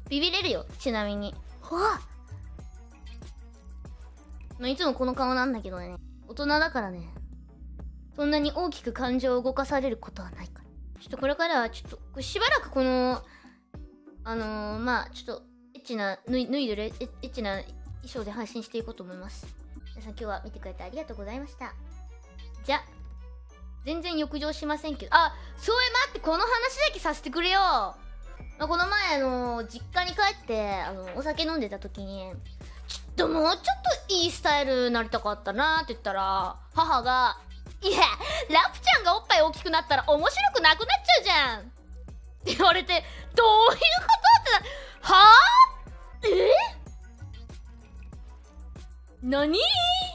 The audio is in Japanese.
ビビれるよ、ちなみに。はあ、いつもこの顔なんだけどね、大人だからね、そんなに大きく感情を動かされることはないから。ちょっとこれからはちょっとしばらくこのまあちょっとエッチな脱いでるエッチな衣装で配信していこうと思います。皆さん今日は見てくれてありがとうございました。じゃ全然浴場しませんけど、あ、そう待って、この話だけさせてくれよ。この前実家に帰ってお酒飲んでた時に、ちょっともうちょっといいスタイルになりたかったなって言ったら、母が「いや、ラプちゃんがおっぱい大きくなったら面白くなくなっちゃうじゃん」って言われて、どういうことってはあ、何